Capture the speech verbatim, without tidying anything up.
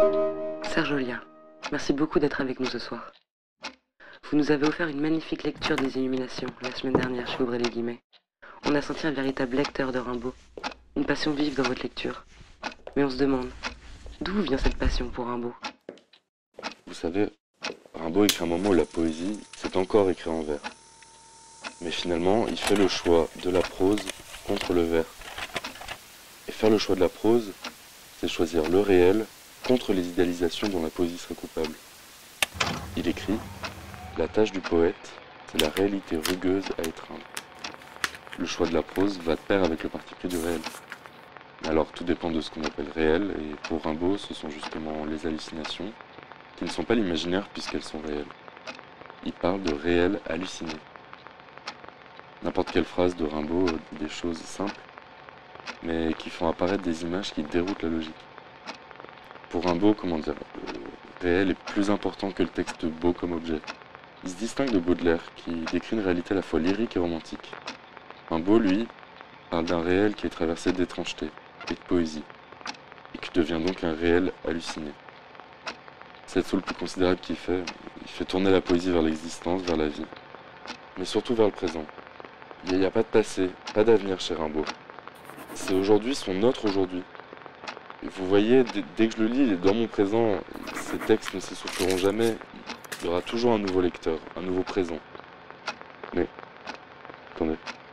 Serge Olia, merci beaucoup d'être avec nous ce soir. Vous nous avez offert une magnifique lecture des Illuminations la semaine dernière chez Ouvrez les guillemets. On a senti un véritable lecteur de Rimbaud, une passion vive dans votre lecture. Mais on se demande, d'où vient cette passion pour Rimbaud? Vous savez, Rimbaud écrit un moment où la poésie, c'est encore écrit en vers. Mais finalement, il fait le choix de la prose contre le vers. Et faire le choix de la prose, c'est choisir le réel contre les idéalisations dont la poésie serait coupable. Il écrit « La tâche du poète, c'est la réalité rugueuse à étreindre. » Le choix de la prose va de pair avec le parti pris du réel. Alors tout dépend de ce qu'on appelle réel, et pour Rimbaud, ce sont justement les hallucinations, qui ne sont pas l'imaginaire puisqu'elles sont réelles. Il parle de réel halluciné. N'importe quelle phrase de Rimbaud dit des choses simples, mais qui font apparaître des images qui déroutent la logique. Pour Rimbaud, comment dire, le réel est plus important que le texte beau comme objet. Il se distingue de Baudelaire, qui décrit une réalité à la fois lyrique et romantique. Rimbaud, lui, parle d'un réel qui est traversé d'étrangeté et de poésie, et qui devient donc un réel halluciné. C'est le saut le plus considérable qu'il fait. Il fait tourner la poésie vers l'existence, vers la vie, mais surtout vers le présent. Il n'y a pas de passé, pas d'avenir chez Rimbaud. C'est aujourd'hui son autre aujourd'hui. Et vous voyez, dès que je le lis, il est dans mon présent, ces textes ne s'essouffleront jamais. Il y aura toujours un nouveau lecteur, un nouveau présent. Mais, attendez.